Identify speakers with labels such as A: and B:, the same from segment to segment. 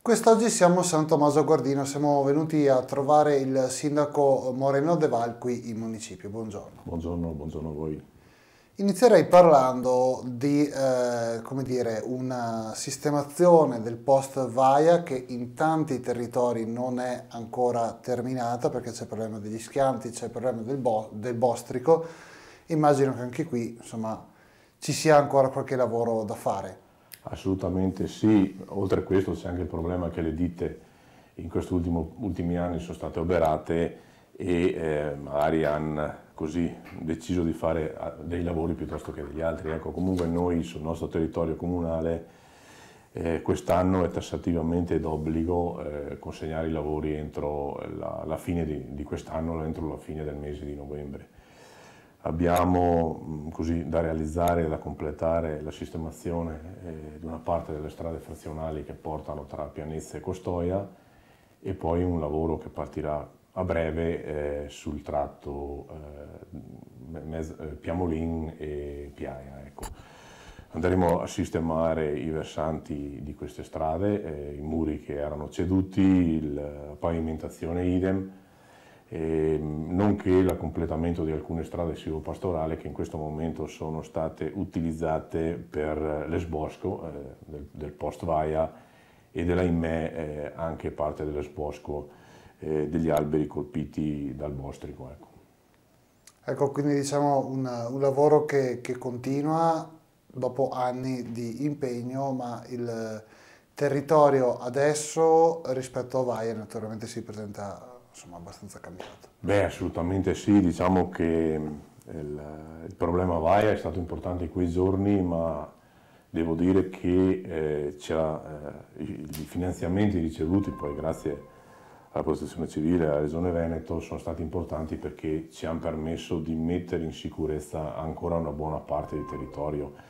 A: Quest'oggi siamo a San Tommaso Guardino, siamo venuti a trovare il sindaco Moreno De Val qui in municipio. Buongiorno.
B: Buongiorno a voi.
A: Inizierei parlando di come dire, una sistemazione del post Vaia che in tanti territori non è ancora terminata perché c'è il problema degli schianti, c'è il problema del bostrico. Immagino che anche qui, insomma, ci sia ancora qualche lavoro da fare.
B: Assolutamente sì, oltre a questo c'è anche il problema che le ditte in questi ultimi anni sono state oberate e magari hanno così deciso di fare dei lavori piuttosto che degli altri. Ecco, comunque noi sul nostro territorio comunale quest'anno è tassativamente d'obbligo consegnare i lavori entro la fine di quest'anno, entro la fine del mese di novembre. Abbiamo così da realizzare e da completare la sistemazione di una parte delle strade frazionali che portano tra Pianezza e Costoia e poi un lavoro che partirà a breve sul tratto Piamolin e Piaia. Ecco. Andremo a sistemare i versanti di queste strade, i muri che erano ceduti, la pavimentazione idem, nonché il completamento di alcune strade silvopastorali che in questo momento sono state utilizzate per l'esbosco del post Vaia e dell'ahimè anche parte dell'esbosco degli alberi colpiti dal bostrico.
A: Ecco, quindi diciamo un lavoro che continua dopo anni di impegno, ma il territorio adesso rispetto a Vaia naturalmente si presenta insomma abbastanza cambiato.
B: Beh, assolutamente sì, diciamo che il problema Vaia è stato importante in quei giorni, ma devo dire che i finanziamenti ricevuti poi grazie alla Protezione Civile e alla Regione Veneto sono stati importanti perché ci hanno permesso di mettere in sicurezza ancora una buona parte del territorio.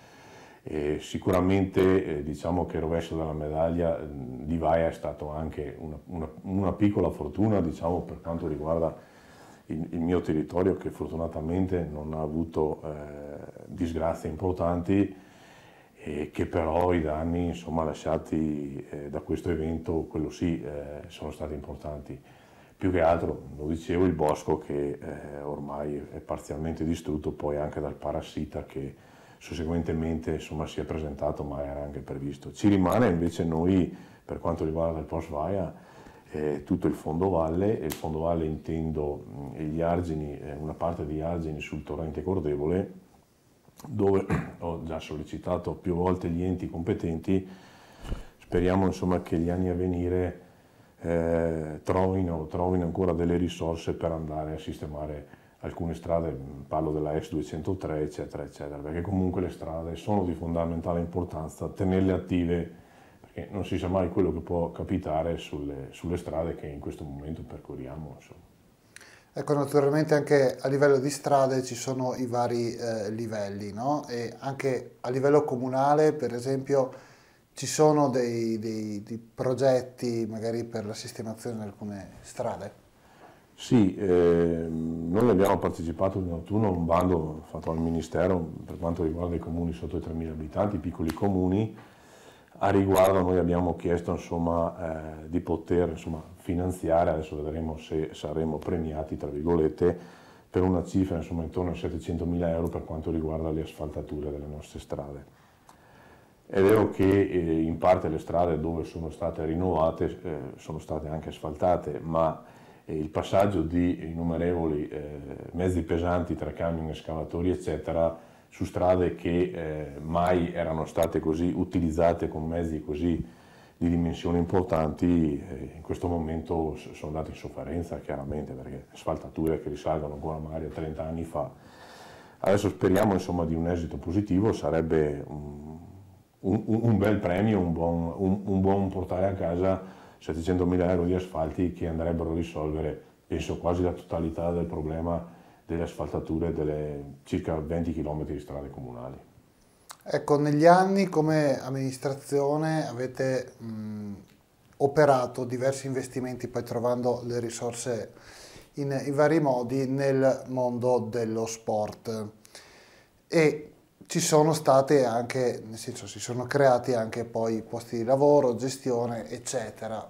B: Sicuramente diciamo che il rovescio della medaglia di Vaia è stato anche una piccola fortuna, diciamo, per quanto riguarda il mio territorio, che fortunatamente non ha avuto disgrazie importanti e che però i danni insomma, lasciati da questo evento, quello sì, sono stati importanti. Più che altro, lo dicevo, il bosco che ormai è parzialmente distrutto poi anche dal parassita che susseguentemente insomma, si è presentato ma era anche previsto. Ci rimane invece noi, per quanto riguarda il post Vaia, tutto il fondovalle, e il fondovalle intendo gli argini, una parte di argini sul torrente Cordevole, dove ho già sollecitato più volte gli enti competenti. Speriamo insomma, che gli anni a venire trovino ancora delle risorse per andare a sistemare alcune strade, parlo della ex 203 eccetera eccetera, perché comunque le strade sono di fondamentale importanza, tenerle attive, perché non si sa mai quello che può capitare sulle strade che in questo momento percorriamo. Insomma.
A: Ecco, naturalmente anche a livello di strade ci sono i vari livelli, no? E anche a livello comunale, per esempio, ci sono dei progetti magari per la sistemazione di alcune strade?
B: Sì, noi abbiamo partecipato in autunno a un bando fatto dal Ministero per quanto riguarda i comuni sotto i 3.000 abitanti, i piccoli comuni. A riguardo noi abbiamo chiesto insomma, di poter insomma, finanziare, adesso vedremo se saremo premiati, tra virgolette, per una cifra insomma, intorno a 700.000 euro per quanto riguarda le asfaltature delle nostre strade. È vero che in parte le strade dove sono state rinnovate sono state anche asfaltate, ma il passaggio di innumerevoli mezzi pesanti tra camion, escavatori eccetera su strade che mai erano state così utilizzate con mezzi così di dimensioni importanti in questo momento sono andate in sofferenza chiaramente perché asfaltature che risalgono ancora magari a 30 anni fa. Adesso speriamo insomma di un esito positivo, sarebbe un bel premio, un buon portare a casa 700.000 euro di asfalti che andrebbero a risolvere, penso, quasi la totalità del problema delle asfaltature delle circa 20 km di strade comunali.
A: Ecco, negli anni come amministrazione avete operato diversi investimenti, poi trovando le risorse in vari modi nel mondo dello sport. E ci sono state anche, nel senso si sono creati anche poi posti di lavoro, gestione, eccetera.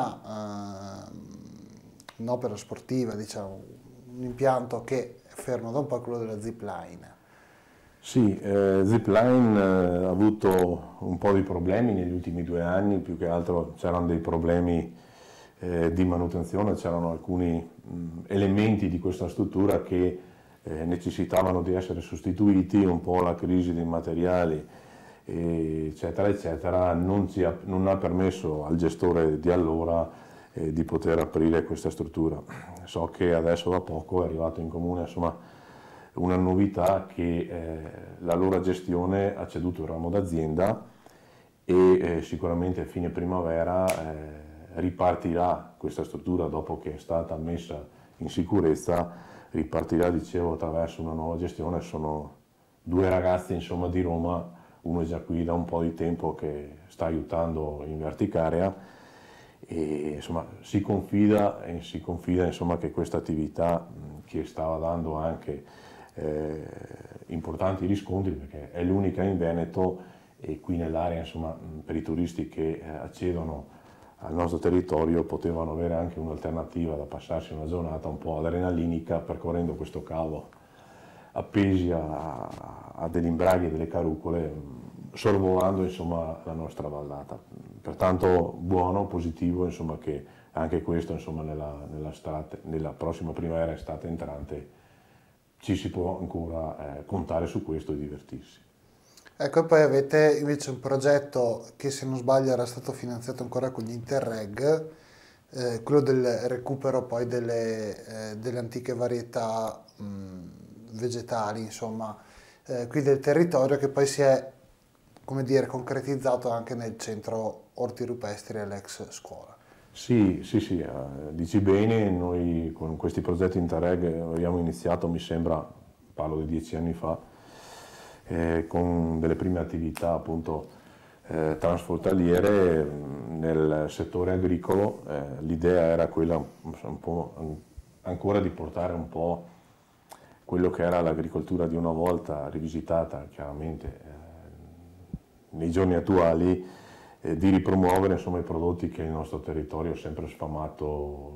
A: Un'opera sportiva, diciamo, un impianto che è fermo da un po' è quello della zipline.
B: Sì, Zipline ha avuto un po' di problemi negli ultimi 2 anni, più che altro c'erano dei problemi di manutenzione, c'erano alcuni elementi di questa struttura che necessitavano di essere sostituiti, un po' la crisi dei materiali, eccetera, eccetera, non ha permesso al gestore di allora di poter aprire questa struttura. So che adesso da poco è arrivato in comune, insomma, una novità che la loro gestione ha ceduto il ramo d'azienda e sicuramente a fine primavera ripartirà questa struttura dopo che è stata messa in sicurezza, ripartirà, dicevo, attraverso una nuova gestione. Sono 2 ragazzi, insomma, di Roma, uno è già qui da un po' di tempo che sta aiutando in Verticarea e insomma si confida insomma, che questa attività che stava dando anche importanti riscontri, perché è l'unica in Veneto e qui nell'area, insomma, per i turisti che accedono al nostro territorio potevano avere anche un'alternativa da passarsi una giornata un po' adrenalinica percorrendo questo cavo appesi a degli imbraghi e delle carucole, sorvolando, insomma, la nostra vallata. Pertanto buono, positivo, insomma, che anche questo, insomma, nella prossima primavera, estate entrante, ci si può ancora contare su questo e divertirsi.
A: Ecco, e poi avete invece un progetto che, se non sbaglio, era stato finanziato ancora con gli Interreg, quello del recupero poi delle antiche varietà vegetali, insomma, qui del territorio, che poi si è, come dire, concretizzato anche nel centro orti rupestri all'ex scuola.
B: Sì, dici bene, noi con questi progetti Interreg abbiamo iniziato, mi sembra, parlo di 10 anni fa, con delle prime attività appunto transfrontaliere nel settore agricolo. L'idea era quella un po' ancora di portare un po' quello che era l'agricoltura di una volta, rivisitata chiaramente nei giorni attuali, di ripromuovere, insomma, i prodotti che il nostro territorio ha sempre sfamato,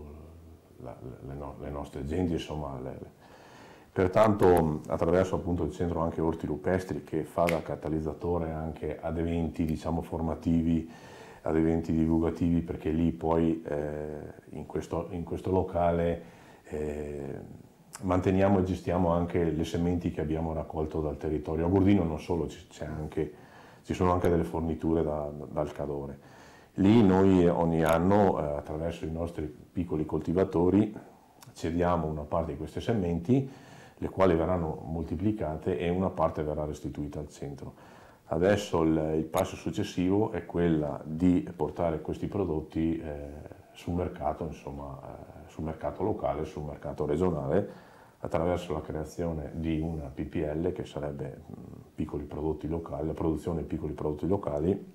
B: le nostre genti, insomma. Pertanto, attraverso appunto il centro anche orti rupestri, che fa da catalizzatore anche ad eventi, diciamo, formativi, ad eventi divulgativi, perché lì poi in questo locale manteniamo e gestiamo anche le sementi che abbiamo raccolto dal territorio. A Gordino non solo, ci sono anche delle forniture dal Cadore. Lì noi ogni anno, attraverso i nostri piccoli coltivatori, cediamo una parte di queste sementi, le quali verranno moltiplicate e una parte verrà restituita al centro. Adesso il passo successivo è quella di portare questi prodotti sul mercato, insomma, sul mercato locale, sul mercato regionale, attraverso la creazione di una PPL, che sarebbe piccoli prodotti locali, la produzione di piccoli prodotti locali,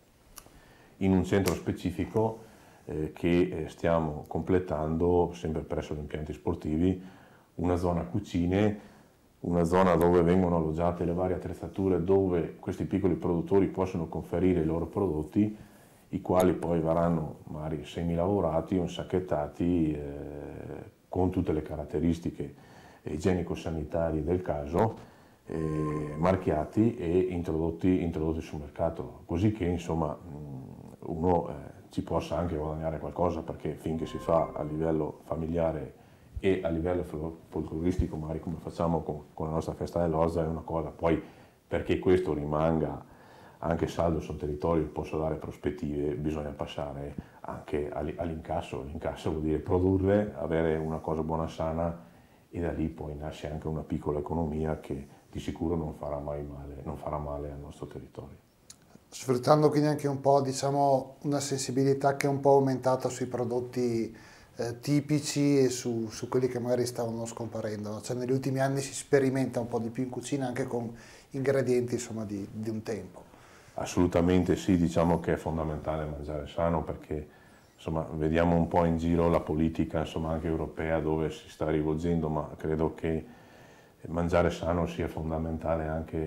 B: in un centro specifico che stiamo completando sempre presso gli impianti sportivi, una zona cucine, una zona dove vengono alloggiate le varie attrezzature, dove questi piccoli produttori possono conferire i loro prodotti, i quali poi verranno magari semilavorati o insacchettati con tutte le caratteristiche igienico-sanitarie del caso, marchiati e introdotti sul mercato, così che, insomma, uno ci possa anche guadagnare qualcosa, perché finché si fa a livello familiare e a livello folcloristico, magari come facciamo con la nostra festa dell'Orza, è una cosa. Poi, perché questo rimanga anche saldo sul territorio e possa dare prospettive, bisogna passare anche all'incasso. L'incasso vuol dire produrre, avere una cosa buona, sana, e da lì poi nasce anche una piccola economia che di sicuro non farà mai male, non farà male al nostro territorio.
A: Sfruttando quindi anche un po', diciamo, una sensibilità che è un po' aumentata sui prodotti tipici e su quelli che magari stavano scomparendo. Cioè, negli ultimi anni si sperimenta un po' di più in cucina anche con ingredienti, insomma, di un tempo.
B: Assolutamente sì, diciamo che è fondamentale mangiare sano, perché, insomma, vediamo un po' in giro la politica, insomma, anche europea, dove si sta rivolgendo, ma credo che mangiare sano sia fondamentale anche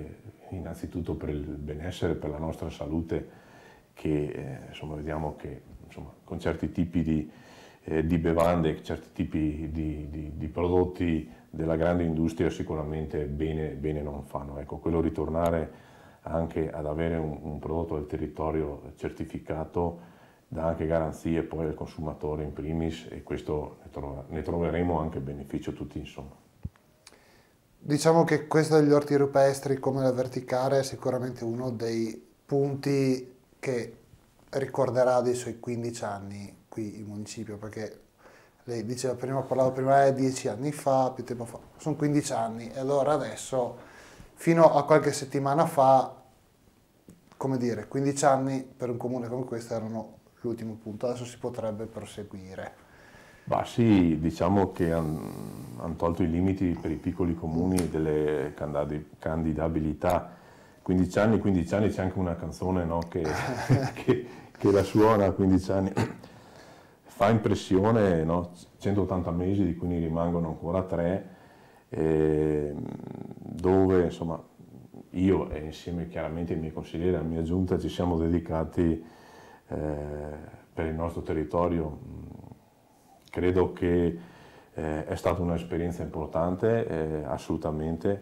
B: innanzitutto per il benessere, per la nostra salute, che insomma, vediamo che insomma, con certi tipi di bevande, certi tipi di prodotti della grande industria sicuramente bene non fanno. Ecco, quello ritornare anche ad avere un prodotto del territorio certificato dà anche garanzie poi al consumatore in primis, e questo ne troveremo anche beneficio tutti insomma.
A: Diciamo che questo degli orti rupestri come la verticale è sicuramente uno dei punti che ricorderà dei suoi 15 anni qui in municipio, perché lei diceva prima, parlavo prima 10 anni fa, più tempo fa, sono 15 anni e allora adesso fino a qualche settimana fa, come dire, 15 anni per un comune come questo erano l'ultimo punto, adesso si potrebbe proseguire.
B: Bah sì, diciamo che hanno tolto i limiti per i piccoli comuni delle candidabilità. 15 anni c'è anche una canzone, no, che la suona a 15 anni. Fa impressione, no? 180 mesi di cui ne rimangono ancora 3, dove insomma io e insieme chiaramente ai miei consiglieri, alla mia giunta, ci siamo dedicati per il nostro territorio. Credo che è stata un'esperienza importante, assolutamente.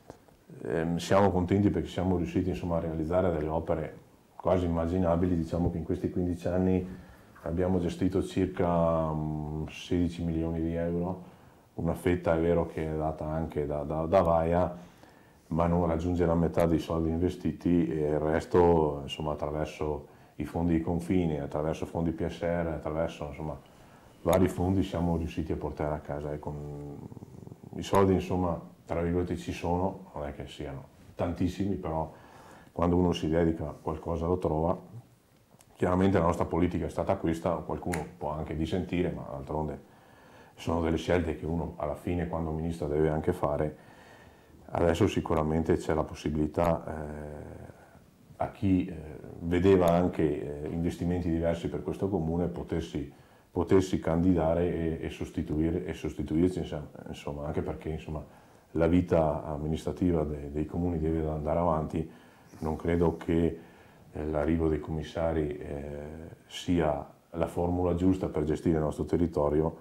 B: Siamo contenti perché siamo riusciti insomma, a realizzare delle opere quasi immaginabili. Diciamo che in questi 15 anni abbiamo gestito circa 16 milioni di euro, una fetta è vero che è data anche da Vaia, ma non raggiunge la metà dei soldi investiti, e il resto insomma, attraverso i fondi di confine, attraverso fondi PSR, attraverso insomma, vari fondi siamo riusciti a portare a casa. Ecco, i soldi insomma, tra virgolette ci sono, non è che siano tantissimi, però quando uno si dedica a qualcosa lo trova. Chiaramente la nostra politica è stata questa, qualcuno può anche dissentire, ma d'altronde sono delle scelte che uno alla fine quando ministro deve anche fare. Adesso sicuramente c'è la possibilità a chi vedeva anche investimenti diversi per questo comune potersi candidare e sostituirci, insomma, anche perché insomma, la vita amministrativa dei comuni deve andare avanti. Non credo che l'arrivo dei commissari sia la formula giusta per gestire il nostro territorio,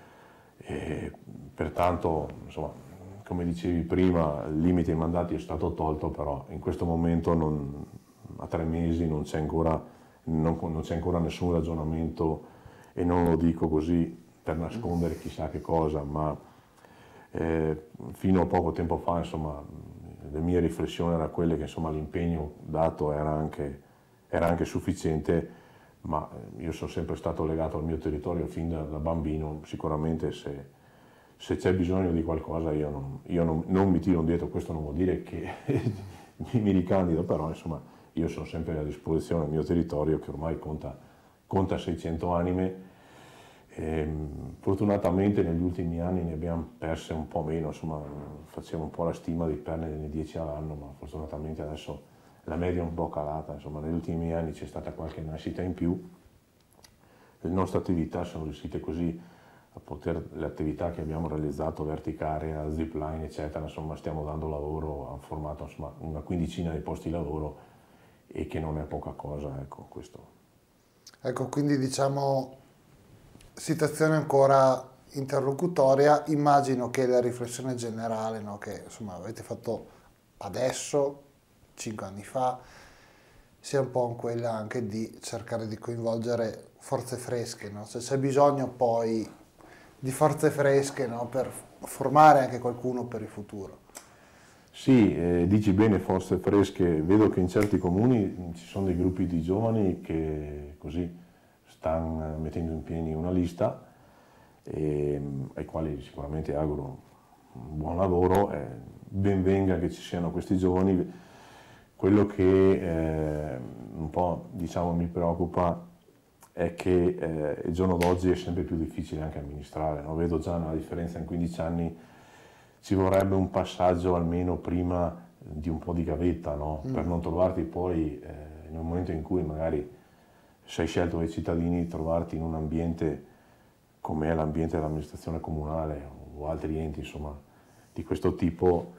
B: e pertanto insomma, come dicevi prima, il limite ai mandati è stato tolto, però in questo momento a 3 mesi non c'è ancora nessun ragionamento, e non lo dico così per nascondere chissà che cosa, ma fino a poco tempo fa insomma, le mie riflessioni erano quelle che insomma, l'impegno dato era anche sufficiente, ma io sono sempre stato legato al mio territorio fin da bambino. Sicuramente se c'è bisogno di qualcosa io non mi tiro indietro. Questo non vuol dire che mi ricandido, però insomma io sono sempre a disposizione del mio territorio, che ormai conta 600 anime. Fortunatamente negli ultimi anni ne abbiamo perse un po' meno, insomma facciamo un po' la stima di perderne 10 all'anno, ma fortunatamente adesso la media è un po' calata, insomma negli ultimi anni c'è stata qualche nascita in più. Le nostre attività sono riuscite così le attività che abbiamo realizzato, verticarea, zipline eccetera, insomma stiamo dando lavoro, hanno formato insomma, una quindicina di posti di lavoro, e che non è poca cosa, ecco questo.
A: Ecco, quindi diciamo situazione ancora interlocutoria. Immagino che la riflessione generale, no, che insomma avete fatto adesso, 5 anni fa, sia un po' quella anche di cercare di coinvolgere forze fresche, no? Cioè, c'è bisogno poi di forze fresche, no, per formare anche qualcuno per il futuro.
B: Sì, dici bene, forze fresche. Vedo che in certi comuni ci sono dei gruppi di giovani che così stanno mettendo in piedi una lista, ai quali sicuramente auguro un buon lavoro. Ben venga che ci siano questi giovani. Quello che un po' diciamo, mi preoccupa è che il giorno d'oggi è sempre più difficile anche amministrare, no? Vedo già una differenza in 15 anni, ci vorrebbe un passaggio almeno prima di un po' di gavetta, no? Per non trovarti poi nel momento in cui magari sei scelto dai cittadini, trovarti in un ambiente come è l'ambiente dell'amministrazione comunale o altri enti insomma, di questo tipo,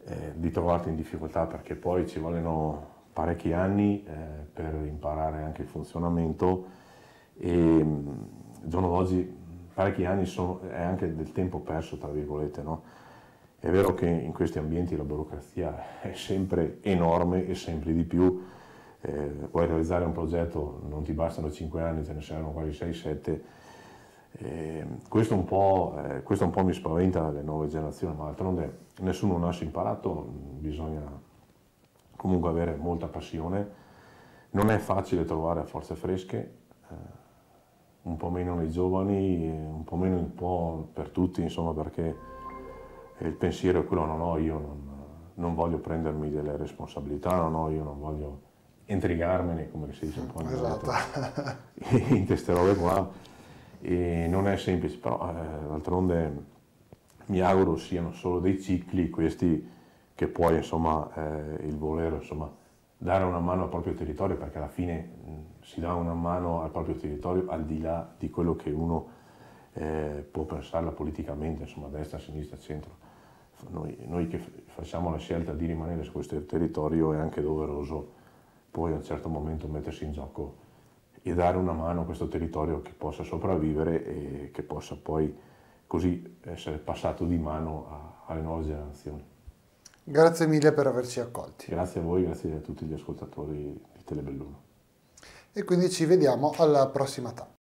B: di trovarti in difficoltà, perché poi ci vogliono parecchi anni per imparare anche il funzionamento e al giorno d'oggi parecchi anni è anche del tempo perso, tra virgolette, no? È vero che in questi ambienti la burocrazia è sempre enorme e sempre di più. Puoi realizzare un progetto, non ti bastano 5 anni, te ne servono quasi 6-7. Questo un po' mi spaventa le nuove generazioni, ma d'altronde nessuno nasce imparato, bisogna comunque avere molta passione. Non è facile trovare forze fresche, un po' meno nei giovani, un po' meno un po' per tutti, insomma, perché il pensiero è quello, non voglio prendermi delle responsabilità, io non voglio intrigarmene, come si dice un po'
A: Esatto.
B: in queste robe qua. E non è semplice, però d'altronde mi auguro siano solo dei cicli questi, che poi insomma il voler insomma dare una mano al proprio territorio, perché alla fine si dà una mano al proprio territorio al di là di quello che uno può pensarla politicamente, insomma, destra, sinistra, centro. Noi che facciamo la scelta di rimanere su questo territorio è anche doveroso poi a un certo momento mettersi in gioco e dare una mano a questo territorio che possa sopravvivere e che possa poi così essere passato di mano alle nuove generazioni.
A: Grazie mille per averci accolti.
B: Grazie a voi, grazie a tutti gli ascoltatori di Telebelluno.
A: E quindi ci vediamo alla prossima tappa.